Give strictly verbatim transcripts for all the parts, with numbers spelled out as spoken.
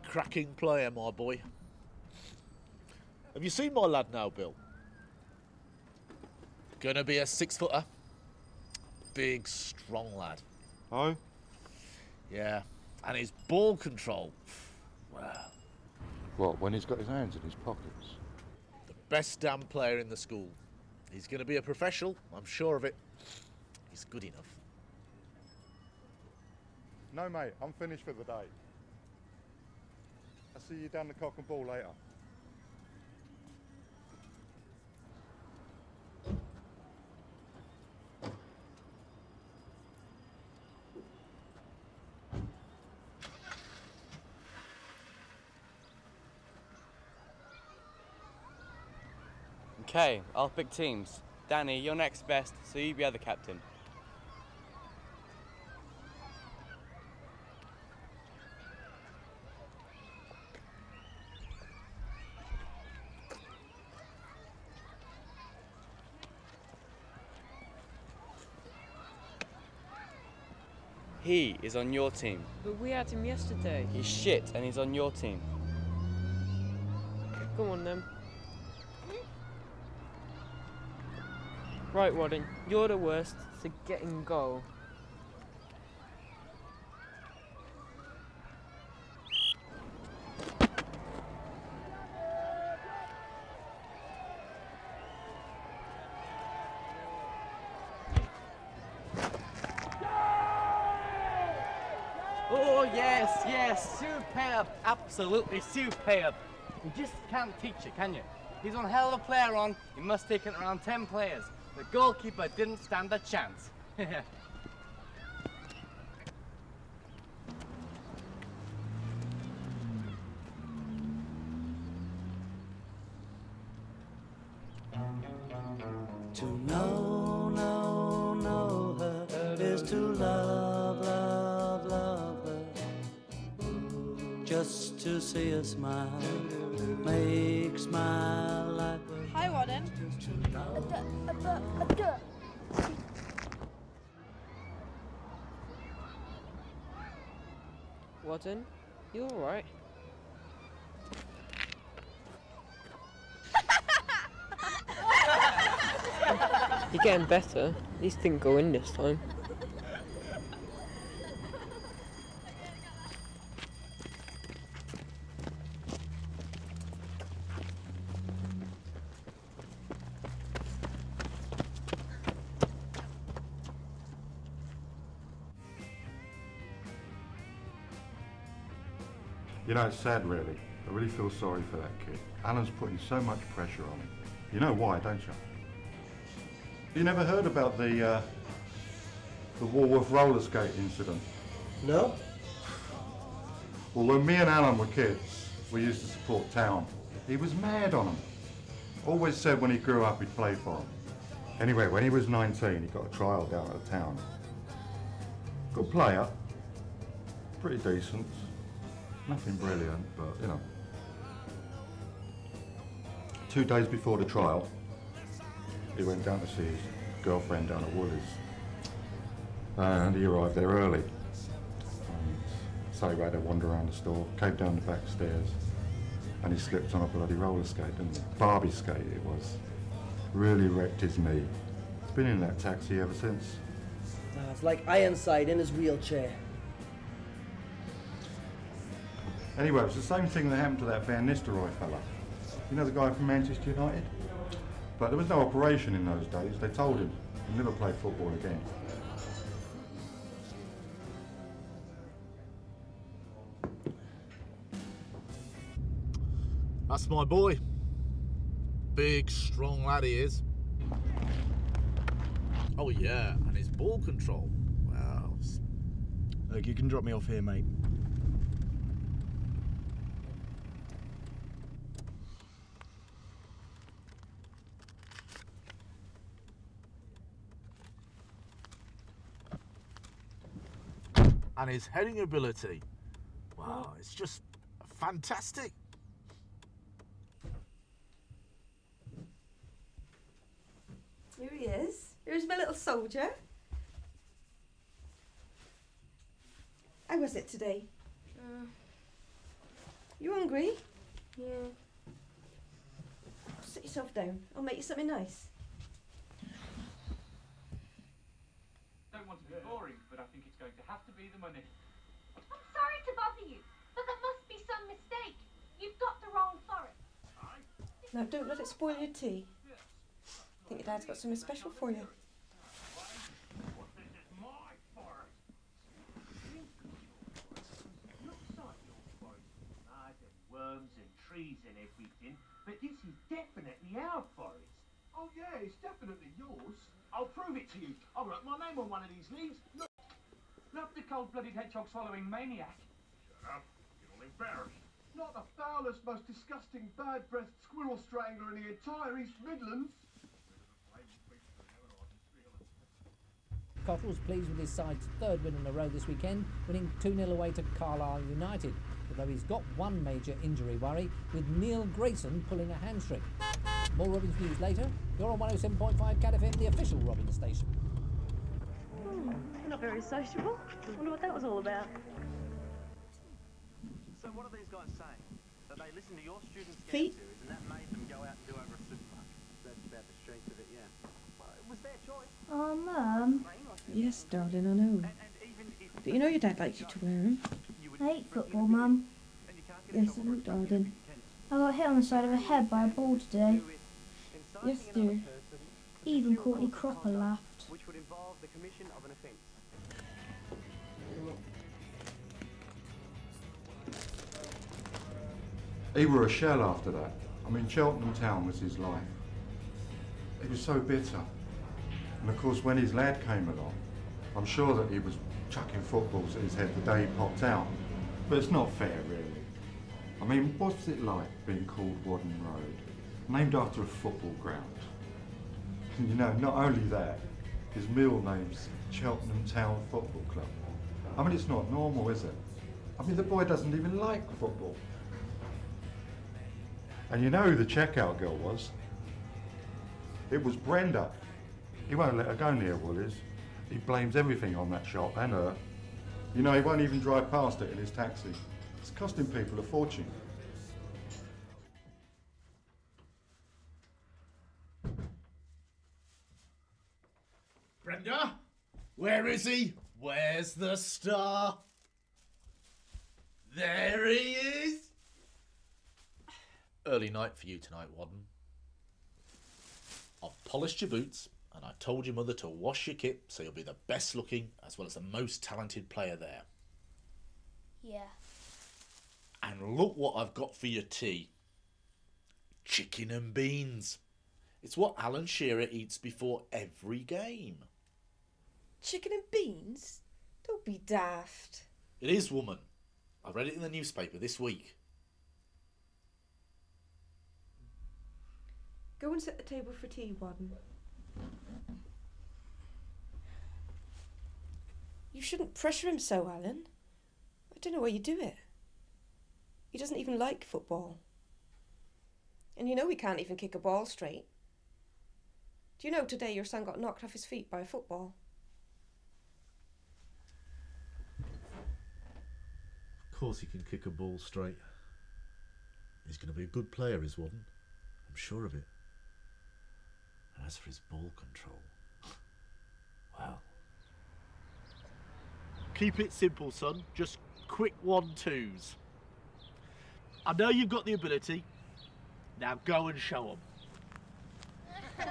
Cracking player, my boy. Have you seen my lad now, Bill? Gonna be a six-footer. Big, strong lad. Oh? Yeah, and his ball control. Wow. What, when he's got his hands in his pockets? The best damn player in the school. He's gonna be a professional, I'm sure of it. He's good enough. No, mate, I'm finished for the day. I'll see you down the cock and ball later. Okay, I'll pick teams. Danny, you're next best, so you be other captain. He is on your team. But we had him yesterday. He's shit and he's on your team. Come on then. Right, Whaddon, you're the worst, so get in goal. Oh yes, yes, superb, absolutely superb. You just can't teach it, can you? He's one hell of a player on, he must take it around ten players. The goalkeeper didn't stand a chance. To know, know, know her is to love, love, love her. Just to see her smile makes my life. Hi, Whaddon. Whaddon, you alright? You're getting better. These didn't go in this time. You know, it's sad really. I really feel sorry for that kid. Alan's putting so much pressure on him. You know why, don't you? You never heard about the uh, the Walworth roller skate incident? No? Well, when me and Alan were kids, we used to support Town. He was mad on him. Always said when he grew up he'd play for him. Anyway, when he was nineteen, he got a trial down at the Town. Good player, pretty decent. Nothing brilliant, but you know. Two days before the trial, he went down to see his girlfriend down at Woolies. And he arrived there early. And so he had a wander around the store, came down the back stairs, and he slipped on a bloody roller skate, didn't he? Barbie skate it was. Really wrecked his knee. He's been in that taxi ever since. Ah, it's like Ironside in his wheelchair. Anyway, it was the same thing that happened to that Van Nistelrooy fella. You know the guy from Manchester United? But there was no operation in those days. They told him he'd never play football again. That's my boy. Big, strong lad he is. Oh yeah, and his ball control. Wow. Look, you can drop me off here, mate. And his heading ability. Wow, it's just fantastic. Here he is. Here's my little soldier. How was it today? Uh, You hungry? Yeah. Sit yourself down. I'll make you something nice. Don't want to be boring, but I think it's going to have to be the money. I'm sorry to bother you, but there must be some mistake. You've got the wrong forest. Now, don't let it spoil your tea. I think your dad's got something special for you. This is my forest. Looks like your forest. Ah, there's worms and trees and everything, but this is definitely our forest. Oh yeah, it's definitely yours. I'll prove it to you. I'll write my name on one of these leaves. Look. Not the cold-blooded hedgehog-swallowing maniac. Shut up. You're all embarrassed. Not the foulest, most disgusting, bad-breathed squirrel strangler in the entire East Midlands. Cottrell's pleased with his side's third win in a row this weekend, winning two nil away to Carlisle United, although he's got one major injury worry, with Neil Grayson pulling a hamstring. More Robins news later. You're on one oh seven point five Cat F M, the official Robins station. Hmm, not very sociable. Wonder what that was all about. So what are these guys saying? That they listen to your students' Feet. series and that made them go out and do over a supermarket? That's about the strength of it, yeah. Well, it was their choice. Oh, Mum. Yes, darling, I know. But you know your dad likes you to wear them. I hate football, Mum. Yes, I know, darling. I got hit on the side of the head by a ball today. Yes, dear. Even Courtney Cropper laughed. Which would involve the commission of an offence. He were a shell after that. I mean, Cheltenham Town was his life. He was so bitter. And of course, when his lad came along, I'm sure that he was chucking footballs at his head the day he popped out. But it's not fair, really. I mean, what's it like being called Whaddon Road, named after a football ground? And you know, not only that, his middle name's Cheltenham Town Football Club. I mean, it's not normal, is it? I mean, the boy doesn't even like football. And you know who the checkout girl was? It was Brenda. He won't let her go near Woolies. He blames everything on that shop and her. You know, he won't even drive past it in his taxi. It's costing people a fortune. Brenda, where is he? Where's the star? There he is. Early night for you tonight, Whaddon. I've polished your boots and I told your mother to wash your kit so you'll be the best looking as well as the most talented player there. Yeah. And look what I've got for your tea. Chicken and beans. It's what Alan Shearer eats before every game. Chicken and beans? Don't be daft. It is, woman. I read it in the newspaper this week. Go and set the table for tea, Whaddon. You shouldn't pressure him so, Alan. I don't know why you do it. He doesn't even like football. And you know he can't even kick a ball straight. Do you know today your son got knocked off his feet by a football? Of course he can kick a ball straight. He's going to be a good player, is Whaddon. I'm sure of it. And as for his ball control, well. Keep it simple, son. Just quick one-twos. I know you've got the ability. Now go and show them.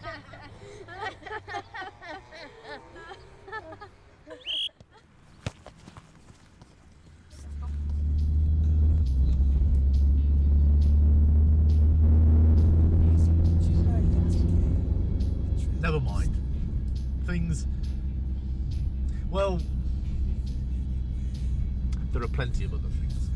Never mind. Things... Well... There are plenty of other things.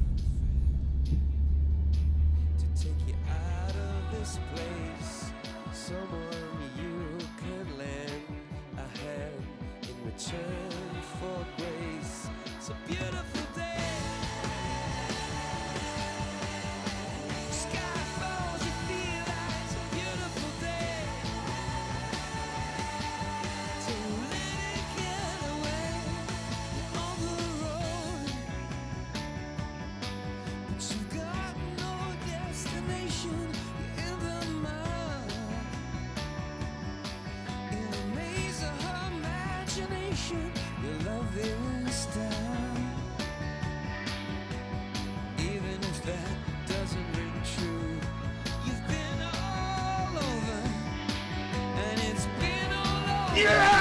To take you out of this place, someone you could lend a hand in return for grace. It's a beautiful day. Sky falls, you feel like it's a beautiful day. To let it get away on the road. station, you're in the mud. In the maze of her imagination, your love is down. Even if that doesn't ring true, you've been all over, and it's been all over. Yeah!